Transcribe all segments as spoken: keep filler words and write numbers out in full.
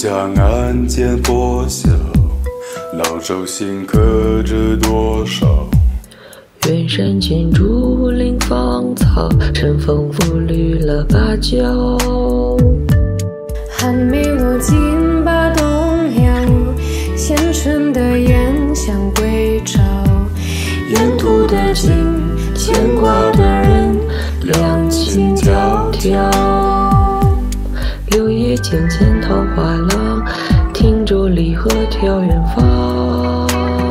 将案件破晓，老舟新，可知多少？ 远山间竹林芳草，晨风拂绿了芭蕉。 寒梅落尽把冬了，衔春的燕想归巢。 沿途的景，牵挂的人，两情迢迢。柳叶渐渐桃花浪，汀州离合眺远方。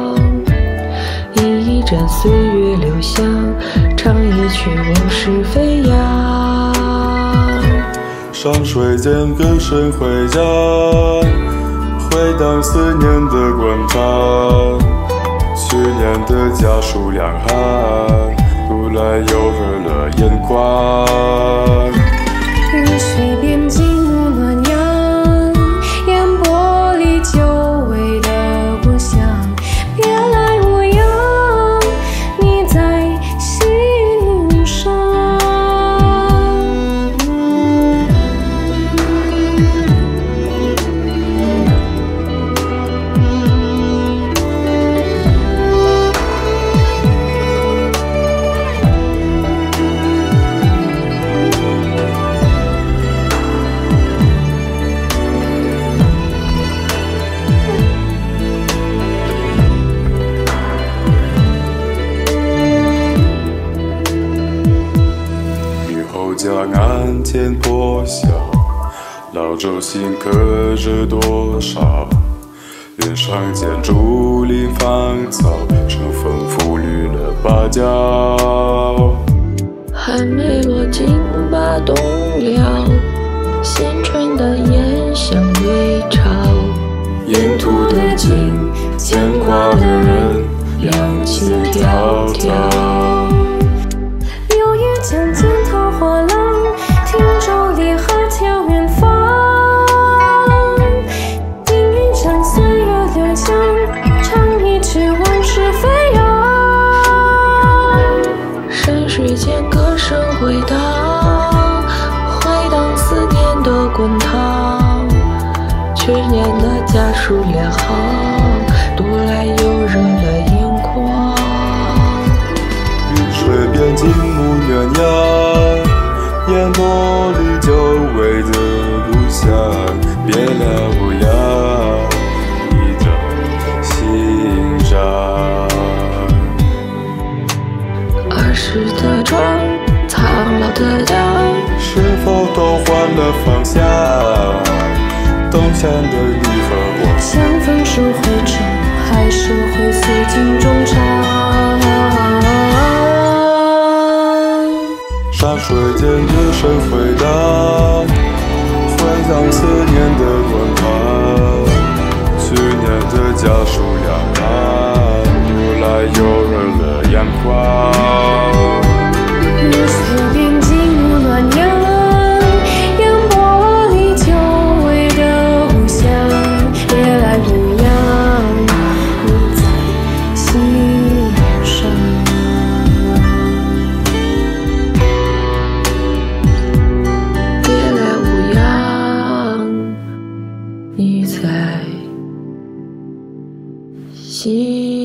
一一盏岁月留香，唱一曲往事飞扬。 山水间歌声回响，回荡思念的滚烫。去年的家书两行，读来又热了眼眶。 云水边静木暖阳，烟波里久违的故乡。别来无恙，你在心上。 将案件破晓，老舟新，可知多少？远上见竹林芳草，晨风拂绿了芭蕉。 寒梅落尽把冬了，衔春的燕想归巢。 沿途的景，牵挂的人，两情迢迢。 柳叶渐渐桃花浪，汀州离合眺远方。饮一盏岁月留香，唱一曲往事飞扬。 山水间歌声回荡，回荡思念的滚烫。去年的家书两行，读来又热了眼眶。 云水边静木鸳鸯，烟波里久违的故乡。别来无恙，你在心上。 儿时的妆，苍老的江， 是否都换了方向？冬天的你和我， 相逢数回首，还是会随镜中唱。 山水间歌声回荡，回荡思念的滚烫。去年的家书两行，读来又热了眼眶。 云水边静木暖阳，烟波里久违的故乡。别来无恙，你在心上。 别来无恙，你在心